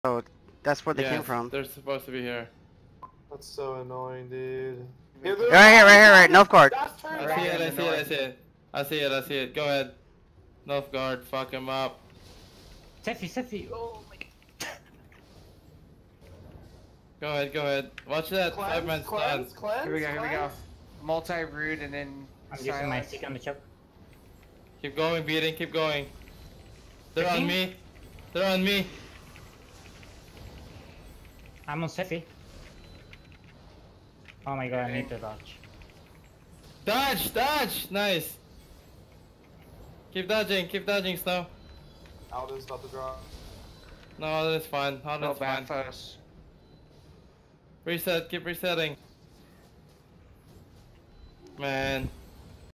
Oh, that's where they came Yes, from. they're supposed to be here. That's so annoying, dude. Right here, right, north guard. I see it. I see it. Go ahead. North guard, fuck him up. Seffy. Oh my god. Go ahead. Watch that. Cleanse, 5-man stun. Here we go. Multi-root and then I'm using my stick on the choke. Keep going, beating. Keep going. They're on me. I'm on Seffy. Oh my god, I need to dodge. Dodge! Nice. Keep dodging, Snow. Alden's about to drop. No, that's fine. That's fine. first. Reset, keep resetting. Man.